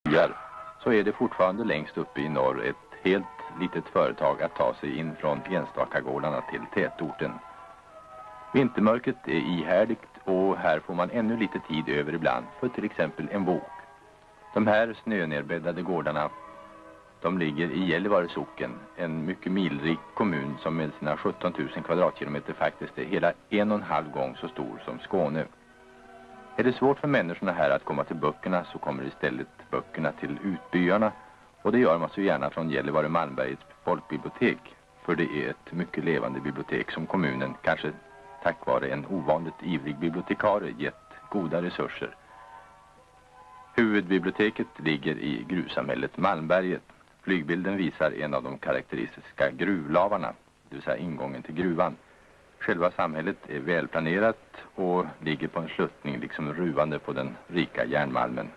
så är det fortfarande längst uppe i norr ett helt litet företag att ta sig in från enstaka gårdarna till tätorten. Vintermörkret är ihärdigt och här får man ännu lite tid över ibland för till exempel en bok. De här snönerbäddade gårdarna, de ligger i Gällivare socken, en mycket milrik kommun som med sina 17 000 kvadratkilometer faktiskt är hela 1,5 gång så stor som Skåne. Är det svårt för människorna här att komma till böckerna så kommer istället böckerna till utbyarna, och det gör man så gärna från Gällivare Malmbergets folkbibliotek, för det är ett mycket levande bibliotek som kommunen, kanske tack vare en ovanligt ivrig bibliotekarie, gett goda resurser. Huvudbiblioteket ligger i gruvsamhället Malmberget. Flygbilden visar en av de karaktäristiska gruvlavarna, det vill säga ingången till gruvan. Själva samhället är välplanerat och ligger på en sluttning liksom ruvande på den rika järnmalmen.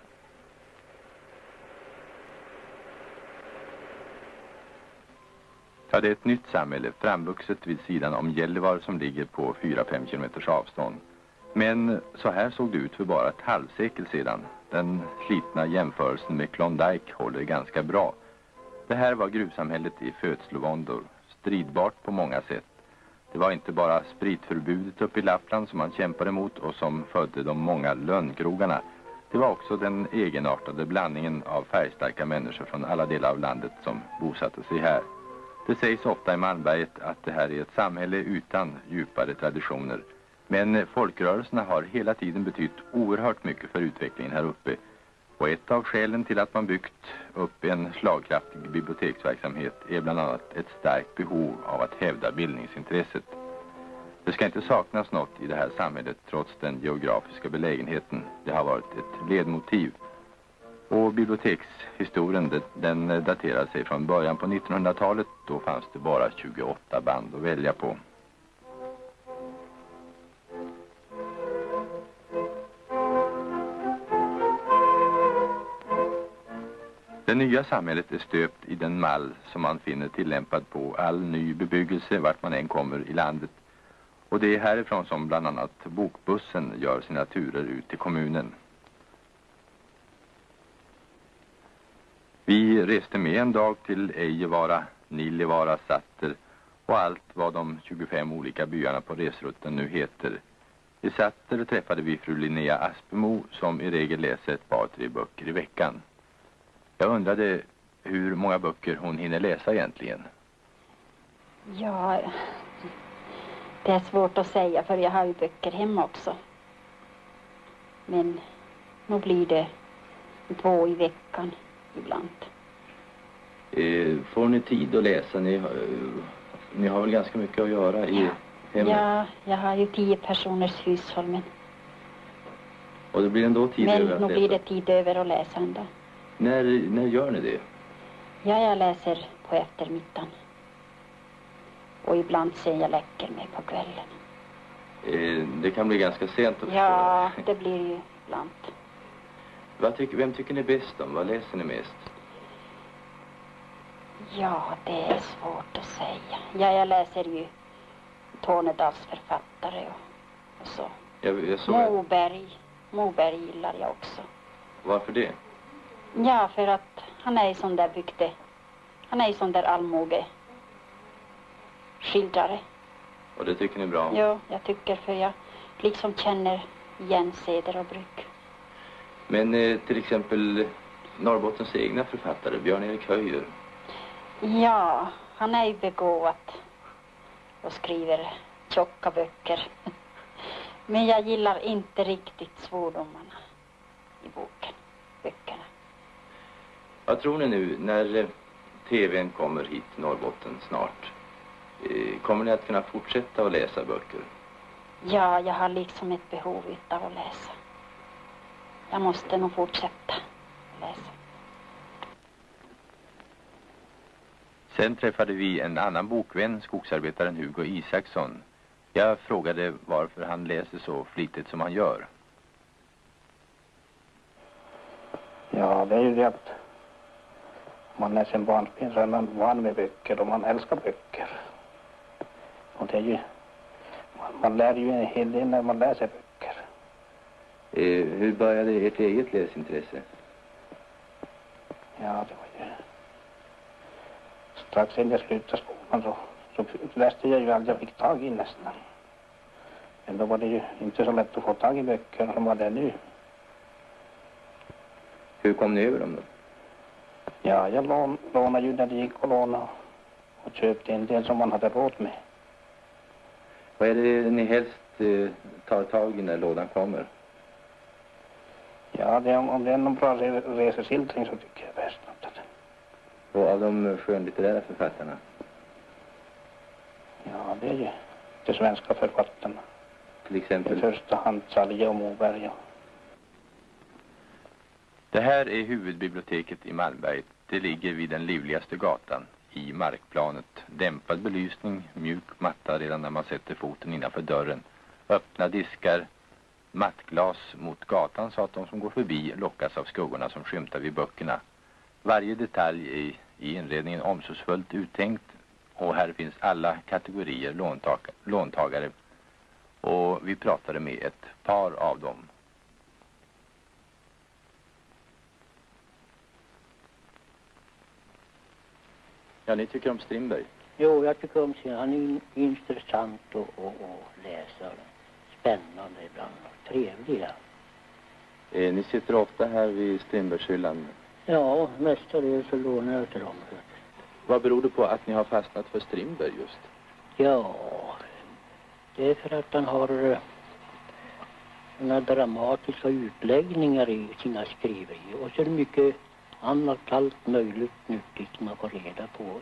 Ja, det är ett nytt samhälle, framvuxet vid sidan om Gällivare som ligger på 4-5 kilometers avstånd. Men så här såg det ut för bara ett halvsekel sedan. Den slitna jämförelsen med Klondike håller ganska bra. Det här var gruvsamhället i födslovåndor, stridbart på många sätt. Det var inte bara spritförbudet uppe i Lappland som man kämpade emot och som födde de många lönnkrogarna. Det var också den egenartade blandningen av färgstarka människor från alla delar av landet som bosatte sig här. Det sägs ofta i Malmberget att det här är ett samhälle utan djupare traditioner. Men folkrörelserna har hela tiden betytt oerhört mycket för utvecklingen här uppe. Och ett av skälen till att man byggt upp en slagkraftig biblioteksverksamhet är bland annat ett starkt behov av att hävda bildningsintresset. Det ska inte saknas något i det här samhället trots den geografiska belägenheten. Det har varit ett ledmotiv. Och bibliotekshistorien den daterar sig från början på 1900-talet. Då fanns det bara 28 band att välja på. Det nya samhället är stöpt i den mall som man finner tillämpad på all ny bebyggelse vart man än kommer i landet. Och det är härifrån som bland annat bokbussen gör sina turer ut till kommunen. Vi reste med en dag till Ejevara, Nilivara, Satter och allt vad de 25 olika byarna på resrutten nu heter. I Satter träffade vi fru Linnea Aspemo som i regel läser ett par 3 böcker i veckan. Jag undrade hur många böcker hon hinner läsa egentligen. Ja, det är svårt att säga för jag har ju böcker hemma också. Men nu blir det 2 i veckan ibland. Får ni tid att läsa? Ni har väl ganska mycket att göra i hemmet? Ja, jag har ju 10 personers hushåll. Men och det blir ändå tid över att läsa? Men nu blir det tid över att läsa ändå. När gör ni det? Ja, jag läser på eftermiddagen. Och ibland sen jag läcker mig på kvällen. Det kan bli ganska sent att ja, det blir ju ibland. Vem tycker ni bäst om? Vad läser ni mest? Ja, det är svårt att säga. Ja, jag läser ju Tornedals författare och så. Moberg gillar jag också. Varför det? Ja, för att han är ju sån där bygde. Han är ju sån där allmoge skildrare. Och det tycker ni är bra? Ja, jag tycker för jag liksom känner igen seder och bruk. Men till exempel Norrbottens egna författare, Björn-Erik Höjer. Ja, han är ju begåvat och skriver tjocka böcker. Men jag gillar inte riktigt svordomarna i böckerna. Vad tror ni nu när tvn kommer hit till Norrbotten snart? Kommer ni att kunna fortsätta att läsa böcker? Ja, jag har liksom ett behov av att läsa. Jag måste nog fortsätta läsa. Sen träffade vi en annan bokvän, skogsarbetaren Hugo Isaksson. Jag frågade varför han läser så flitigt som han gör. Ja, det är ju det att man är sen barnsben så är man van med böcker och man älskar böcker. Och det är ju, man lär ju en hel del när man läser böcker. Hur började ert eget läsintresse? Ja, det var ju... Strax innan jag slutade skolan så läste jag ju allt jag fick tag i nästan. Men då var det ju inte så lätt att få tag i böcker som var det nu. Hur kom ni över dem då? Ja, jag lånade ju när det gick att låna och köpte en del som man hade råd med. Vad är det ni helst tar tag i när lådan kommer? Ja, om det är någon bra reseskildring så tycker jag bäst om det. Och av de skönlitterära författarna? Ja, det är ju de svenska författarna. Till exempel? I första hand Salje och Moberg. Det här är huvudbiblioteket i Malmberget. Det ligger vid den livligaste gatan i markplanet. Dämpad belysning, mjuk matta redan när man sätter foten innanför dörren. Öppna diskar, mattglas mot gatan så att de som går förbi lockas av skuggorna som skymtar vid böckerna. Varje detalj är i inredningen omsorgsfullt uttänkt och här finns alla kategorier låntagare. Och vi pratade med ett par av dem. Ja, ni tycker om Strindberg? Jo, jag tycker om sin. Han är intressant att läsa. Spännande ibland och trevlig. Ni sitter ofta här vid Strindbergshyllan. Ja, mestadels så lånar jag till dem. Vad beror det på att ni har fastnat för Strindberg just? Ja, det är för att han har såna dramatiska utläggningar i sina skriverier. Och så är det mycket annat allt möjligt nyttigt man får reda på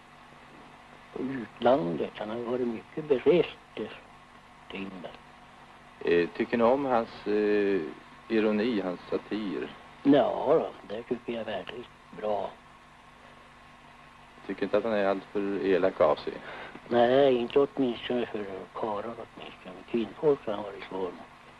utlandet. Han har varit mycket berest, Strindberg. Tycker ni om hans ironi, hans satir? Ja, det tycker jag är väldigt bra. Tycker inte att han är allt för elak av sig? Nej, inte åtminstone för karlar åtminstone. Kvinnfolk har varit svår.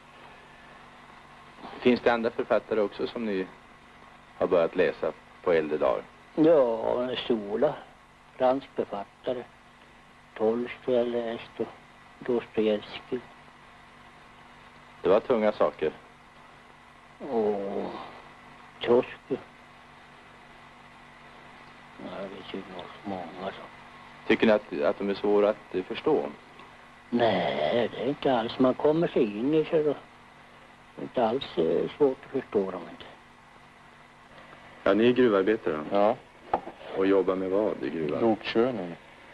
Finns det andra författare också som ni har börjat läsa på äldre dagar? Ja, Sola, fransk författare. Tolstoj har läst och Dostojevskij. Det var tunga saker. Och Trotsky. Ja, det är ju många så. Tycker ni att de är svåra att förstå? Nej, det är inte alls. Man kommer sig in i sig då. Det är inte alls svårt att förstå dem inte. Ja, ni är gruvarbetare. Ja. Och jobbar med vad i gruvan? Lokkörning.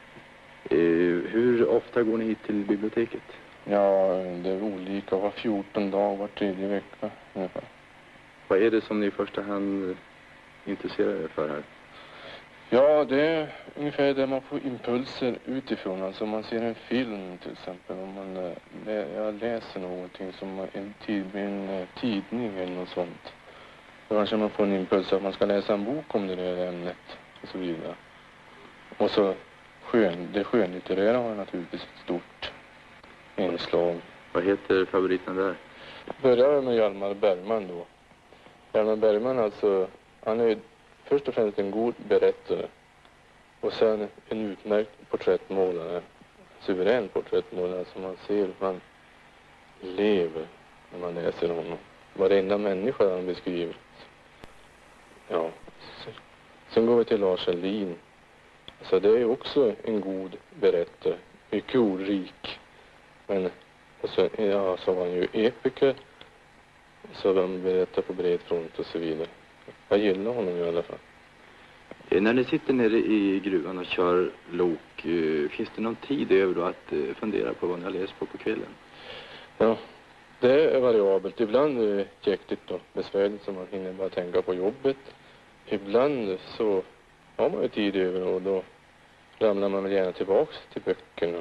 Hur ofta går ni hit till biblioteket? Ja, det är olika. Var 14 dag, var 3:e vecka ungefär. Vad är det som ni i första hand intresserar er för här? Ja, det är ungefär där man får impulser utifrån. Alltså man ser en film till exempel. Om jag läser någonting som en tidning eller något sånt. Då kanske man får en impuls att man ska läsa en bok om det där ämnet och så vidare. Och så det skönlitterära har naturligtvis ett stort inslag. Vad heter favoriten där? Börjar med Hjalmar Bergman då. Hjalmar Bergman alltså, han är först och främst en god berättare. Och sen en utmärkt porträttmålare. Suverän porträttmålare som man ser hur man lever när man läser honom. Varenda människa han beskriver. Ja. Sen går vi till Lars Helin. Så det är också en god berättare. Mycket ordrik. Men alltså, ja, så var han ju epiker. Så han berättar på bred front och så vidare. Jag gillar honom i alla fall. När ni sitter nere i gruvan och kör lok, finns det någon tid över då att fundera på vad ni har läst på kvällen? Ja, det är variabelt. Ibland är det jäktigt och besvärligt så man hinner bara tänka på jobbet. Ibland så har man ju tid över och då ramlar man väl gärna tillbaks till böckerna.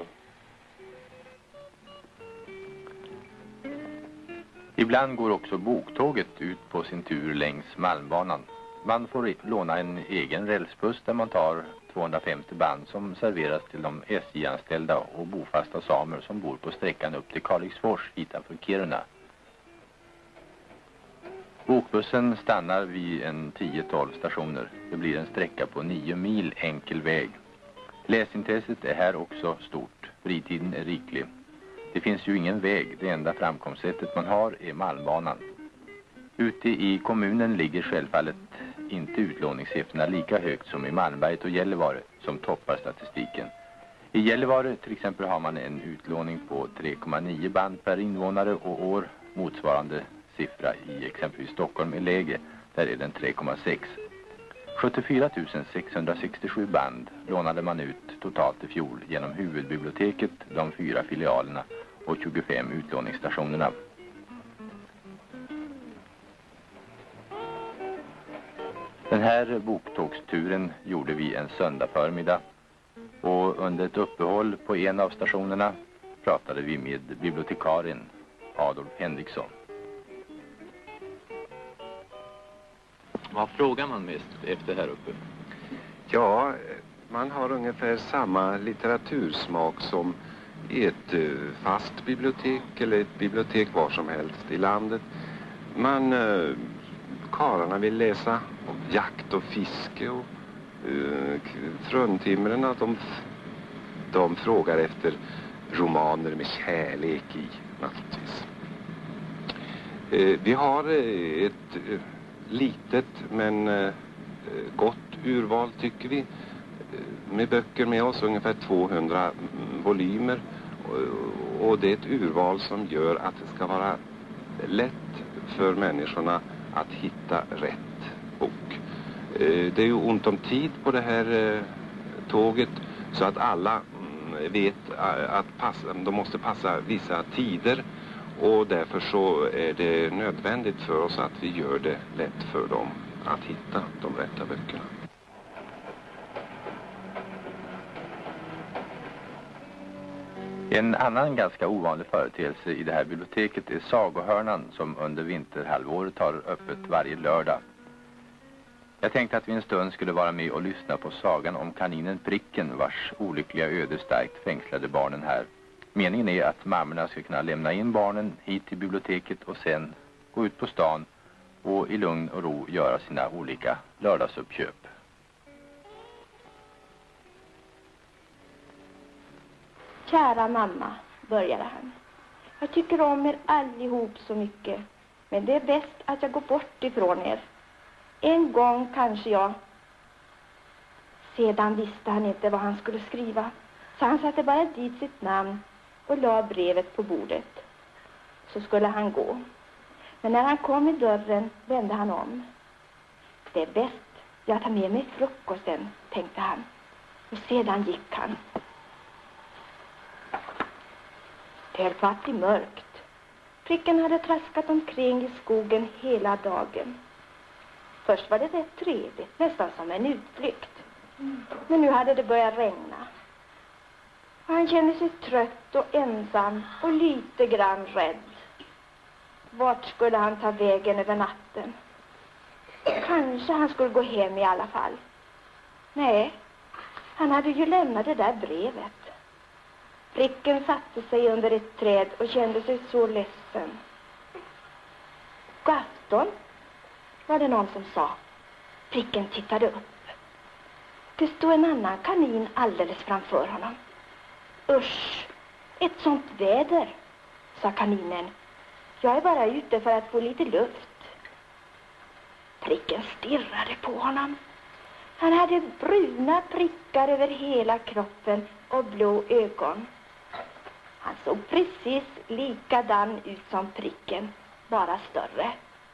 Ibland går också boktåget ut på sin tur längs Malmbanan. Man får låna en egen rälsbuss där man tar 250 band som serveras till de SJ-anställda och bofasta samer som bor på sträckan upp till Kalixfors utanför Kiruna. Bokbussen stannar vid en 10-12 stationer. Det blir en sträcka på 9 mil enkel väg. Läsintresset är här också stort. Fritiden är riklig. Det finns ju ingen väg. Det enda framkomstsättet man har är Malmbanan. Ute i kommunen ligger självfallet inte utlåningssiffrorna lika högt som i Malmberget och Gällivare som toppar statistiken. I Gällivare till exempel har man en utlåning på 3,9 band per invånare och år. Motsvarande siffra i exempelvis Stockholm är lägre, där är den 3,6. 74 667 band lånade man ut totalt i fjol genom huvudbiblioteket, de 4 filialerna och 25 utlåningsstationerna. Den här boktågsturen gjorde vi en söndag förmiddag och under ett uppehåll på en av stationerna pratade vi med bibliotekarien Adolf Henriksson. Vad frågar man mest efter här uppe? Ja, man har ungefär samma litteratursmak som i ett fast bibliotek eller ett bibliotek var som helst i landet. Karlarna vill läsa om jakt och fiske och fruntimmerna de frågar efter romaner med kärlek i, naturligtvis. Vi har ett litet men gott urval tycker vi med böcker med oss, ungefär 200 volymer, och det är ett urval som gör att det ska vara lätt för människorna att hitta rätt bok. Det är ju ont om tid på det här tåget, så att alla vet att de måste passa vissa tider, och därför så är det nödvändigt för oss att vi gör det lätt för dem att hitta de rätta böckerna. En annan ganska ovanlig företeelse i det här biblioteket är sagohörnan som under vinterhalvåret har öppet varje lördag. Jag tänkte att vi en stund skulle vara med och lyssna på sagan om kaninen Pricken, vars olyckliga öde starkt fängslade barnen här. Meningen är att mammorna ska kunna lämna in barnen hit till biblioteket och sen gå ut på stan och i lugn och ro göra sina olika lördagsuppköp. Kära mamma, började han. Jag tycker om er allihop så mycket, men det är bäst att jag går bort ifrån er. En gång kanske jag. Sedan visste han inte vad han skulle skriva, så han satte bara dit sitt namn och la brevet på bordet. Så skulle han gå. Men när han kom i dörren vände han om. Det är bäst jag tar med mig frukosten, tänkte han. Och sedan gick han. Det höll på att bli mörkt. Pricken hade traskat omkring i skogen hela dagen. Först var det rätt trevligt, nästan som en utflykt. Men nu hade det börjat regna. Och han kände sig trött och ensam och lite grann rädd. Vart skulle han ta vägen över natten? Kanske han skulle gå hem i alla fall. Nej, han hade ju lämnat det där brevet. Pricken satte sig under ett träd och kände sig så ledsen. God afton, var det någon som sa. Pricken tittade upp. Det stod en annan kanin alldeles framför honom. Usch, ett sånt väder, sa kaninen. Jag är bara ute för att få lite luft. Pricken stirrade på honom. Han hade bruna prickar över hela kroppen och blå ögon. Han såg precis likadan ut som Pricken, bara större.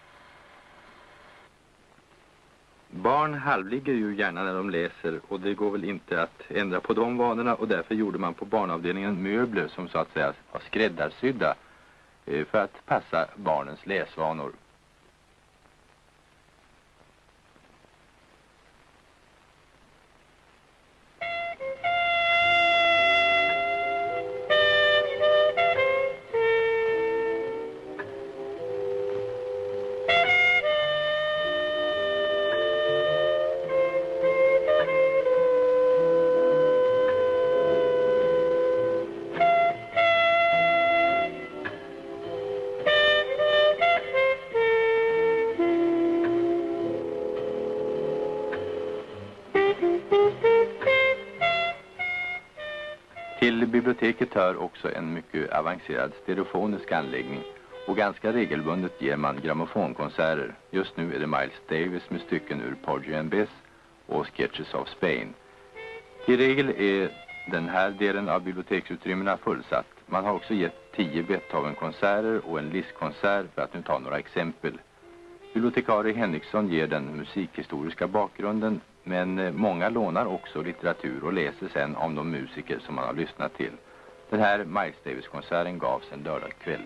Barn halvligger ju gärna när de läser, och det går väl inte att ändra på de vanorna, och därför gjorde man på barnavdelningen möbler som så att säga var skräddarsydda för att passa barnens läsvanor. Till biblioteket hör också en mycket avancerad stereofonisk anläggning, Och ganska regelbundet ger man grammofonkonserter. Just nu är det Miles Davis med stycken ur Porgy and Bess och Sketches of Spain. I regel är den här delen av biblioteksutrymmena fullsatt. Man har också gett 10 Beethoven-konserter och en Liszt-konsert, för att nu ta några exempel. Bibliotekarie Henriksson ger den musikhistoriska bakgrunden, men många lånar också litteratur och läser sen om de musiker som man har lyssnat till. Den här Miles Davis-konserten gavs en lördagkväll.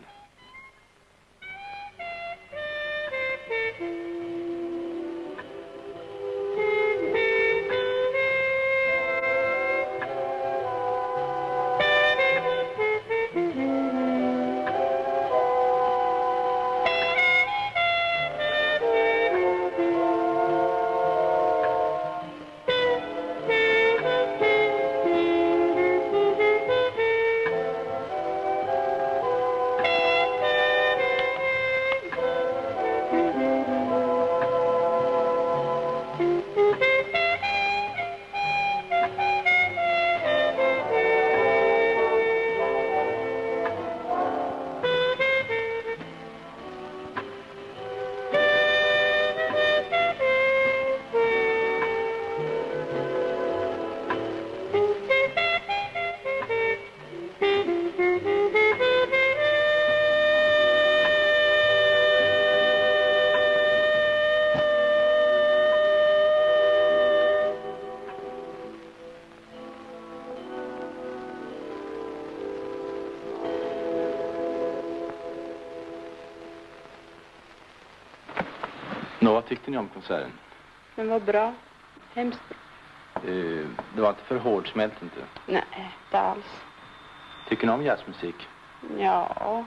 Vad tyckte ni om konserten? Den var bra. Hemskt bra. Det var inte för hårdsmält inte? Nej, inte alls. Tycker ni om jazzmusik? Ja,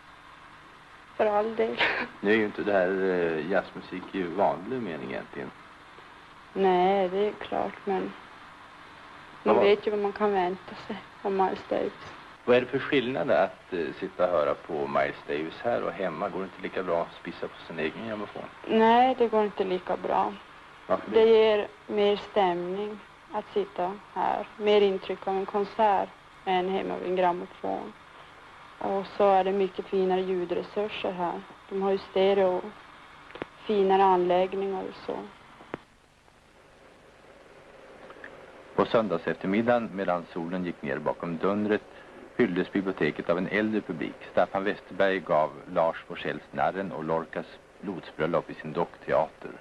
för all del. Nu är ju inte det här jazzmusik i vanlig mening egentligen. Nej, det är klart, men man vet ju vad man kan vänta sig om Miles Davis. Vad är det för skillnad att sitta och höra på Miles Davis här och hemma? Går det inte lika bra att spissa på sin egen grammofon? Nej, det går inte lika bra. Varför det ger mer stämning att sitta här. Mer intryck av en konsert än hemma vid en grammofon. Och så är det mycket finare ljudresurser här. De har ju stereo, finare anläggningar och så. På söndags eftermiddagen, medan solen gick ner bakom dundret, fylldes biblioteket av en äldre publik. Staffan Westerberg gav Lars Forssells Narren och Lorcas Blodsbröllop i sin dockteater.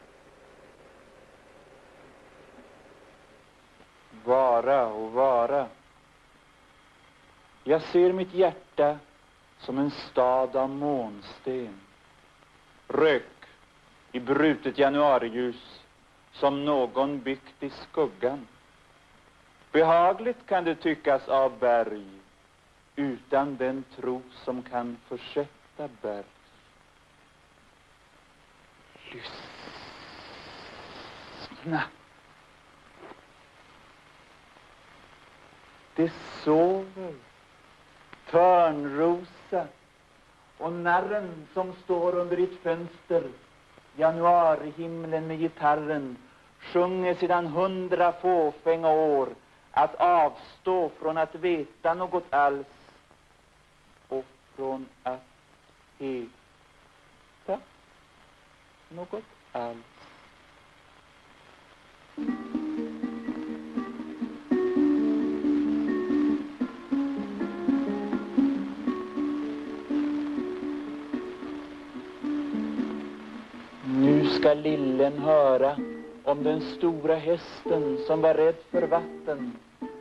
Vara och vara. Jag ser mitt hjärta som en stad av månsten. Rök i brutet januariljus som någon byggt i skuggan. Behagligt kan det tyckas av berg utan den tro som kan försätta berg. Lyssna. Det sover Törnrosa och narren som står under ditt fönster, januarihimlen med gitarren, sjunger sedan 100 fåfänga år att avstå från att veta något alls och från att heta något alls. Nu ska lillen höra om den stora hästen som var rädd för vatten.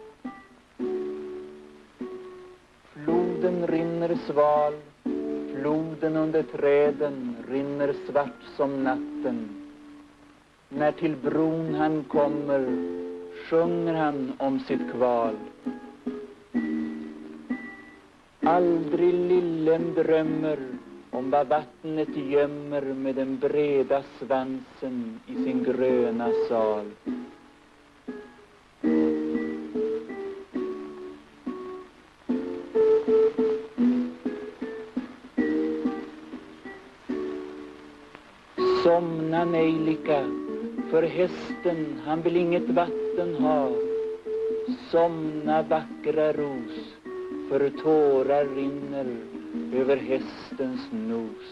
Floden rinner sval, floden under träden rinner svart som natten. När till bron han kommer sjunger han om sitt kval. Aldrig lillen drömmer om vad vattnet gömmer med den breda svansen i sin gröna sal. Somna nejlika, för hästen han vill inget vatten ha. Somna vackra ros, för tårar rinner över hästens nos.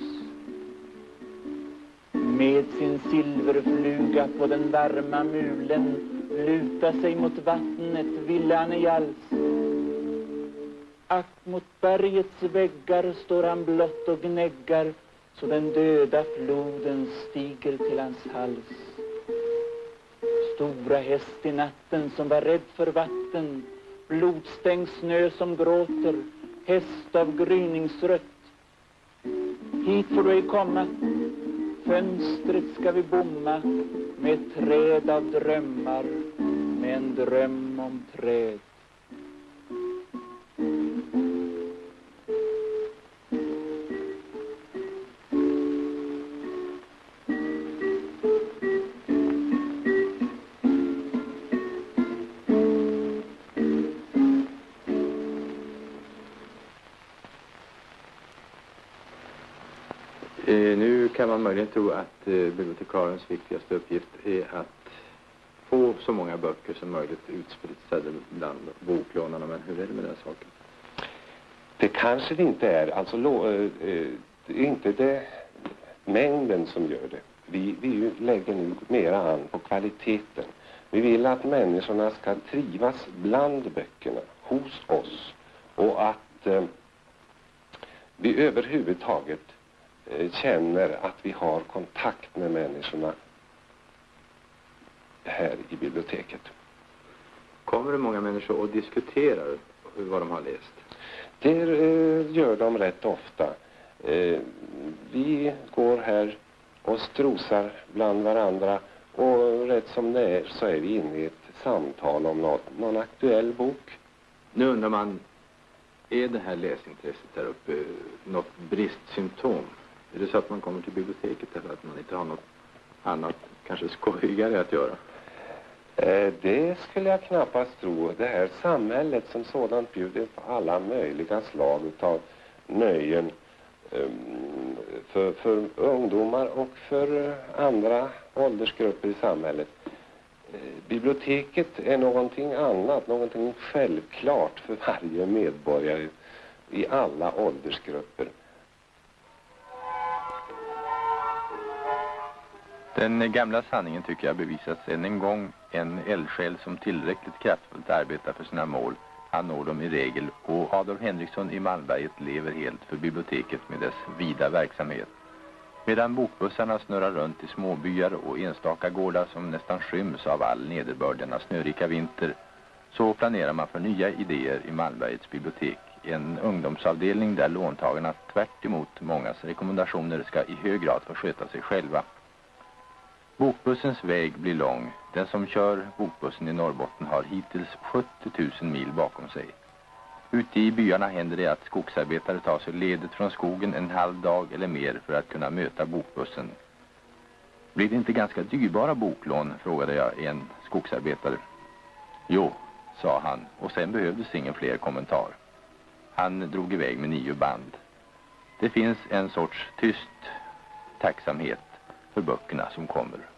Med sin silverfluga på den varma mulen luta sig mot vattnet ville han i hals. Ack mot bergets väggar står han blott och gnäggar, så den döda floden stiger till hans hals. Stora häst i natten som var rädd för vatten, blodstängd snö som gråter, häst av gryningsrött. Hit får du ej komma, fönstret ska vi bomma med ett träd av drömmar, med en dröm om träd. Nu kan man möjligen tro att bibliotekarens viktigaste uppgift är att få så många böcker som möjligt utspritt bland boklånarna, men hur är det med den saken? Det kanske det inte är. Alltså, det är inte det mängden som gör det. Vi lägger nu mera an på kvaliteten. Vi vill att människorna ska trivas bland böckerna, hos oss. Och att vi överhuvudtaget känner att vi har kontakt med människorna här i biblioteket. Kommer det många människor och diskuterar vad de har läst? Det gör de rätt ofta. Vi går här och strosar bland varandra, och rätt som det är så är vi inne i ett samtal om någon aktuell bok. Nu undrar man, är det här läsintresset där uppe något bristsymptom? Är det så att man kommer till biblioteket därför att man inte har något annat, kanske skojigare att göra? Det skulle jag knappast tro. Det här samhället som sådant bjuder på alla möjliga slag av nöjen för ungdomar och för andra åldersgrupper i samhället. Biblioteket är någonting annat, någonting självklart för varje medborgare i alla åldersgrupper. Den gamla sanningen tycker jag bevisas än en gång. En eldsjäl som tillräckligt kraftfullt arbetar för sina mål, han når dem i regel, och Adolf Henriksson i Malmberget lever helt för biblioteket med dess vida verksamhet. Medan bokbussarna snurrar runt i småbyar och enstaka gårdar som nästan skyms av all nederbörd denna snörika vinter, så planerar man för nya idéer i Malmbergets bibliotek. En ungdomsavdelning där låntagarna tvärt emot mångas rekommendationer ska i hög grad få sköta sig själva. Bokbussens väg blir lång. Den som kör bokbussen i Norrbotten har hittills 70 000 mil bakom sig. Ute i byarna händer det att skogsarbetare tar sig ledigt från skogen en halv dag eller mer för att kunna möta bokbussen. Blir det inte ganska dyrbara boklån, frågade jag en skogsarbetare. Jo, sa han, och sen behövdes ingen fler kommentar. Han drog iväg med 9 band. Det finns en sorts tyst tacksamhet för böckerna som kommer.